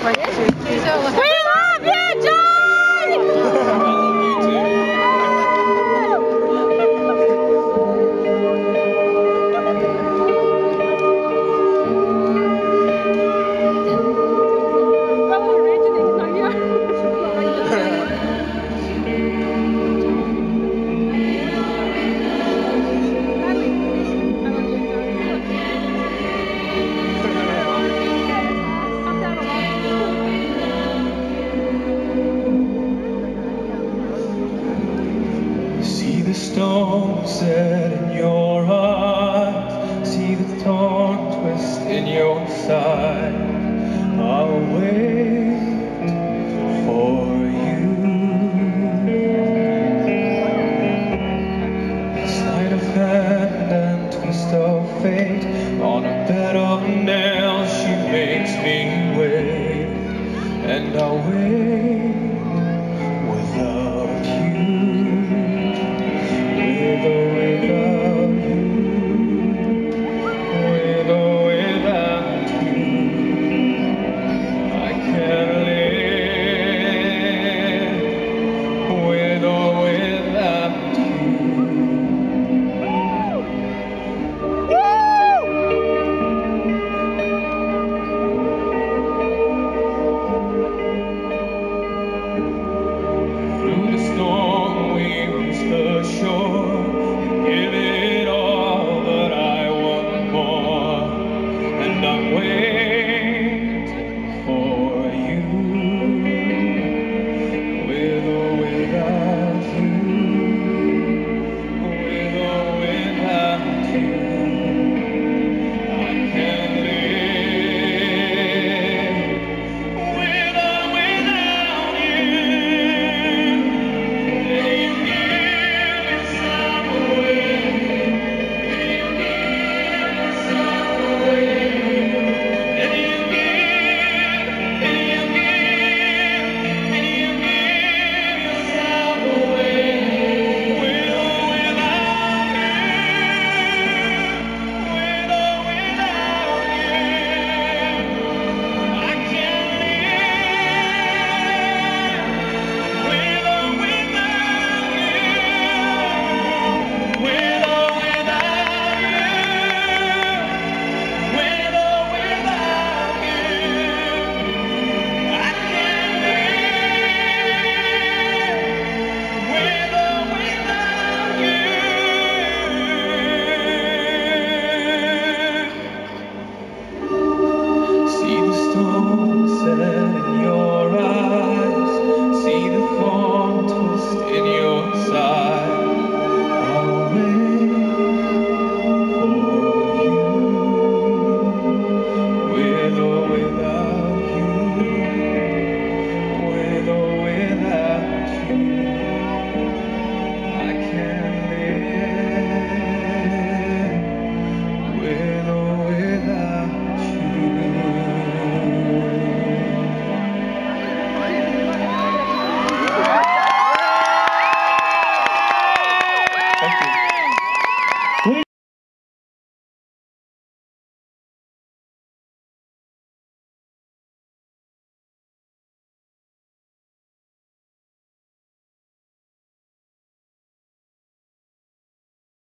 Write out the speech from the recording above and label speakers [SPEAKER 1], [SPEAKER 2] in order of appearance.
[SPEAKER 1] love you, John!
[SPEAKER 2] See the storm set in your eyes, see the thorn twist in your side. I'll wait for you. Sleight of hand and twist of fate, on a bed of nails she makes me wait, and I'll wait.